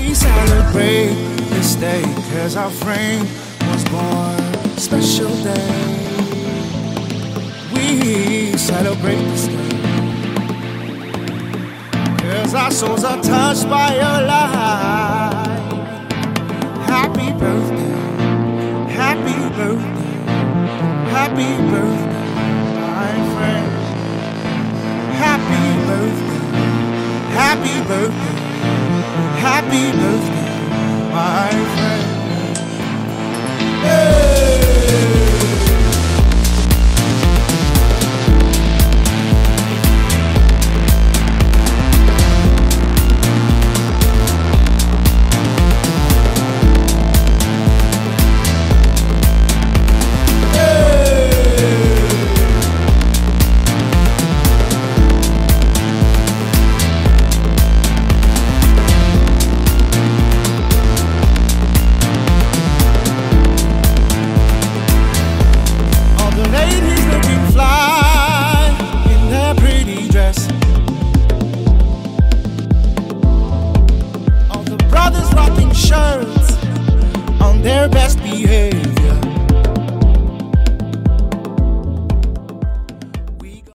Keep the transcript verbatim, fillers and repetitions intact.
We celebrate this day, cause our friend was born. Special day. We celebrate this day, cause our souls are touched by your light. Happy birthday, happy birthday, happy birthday, my friend. Happy birthday, happy birthday, happy birthday, my friend. Hey! Shirts on their best behavior.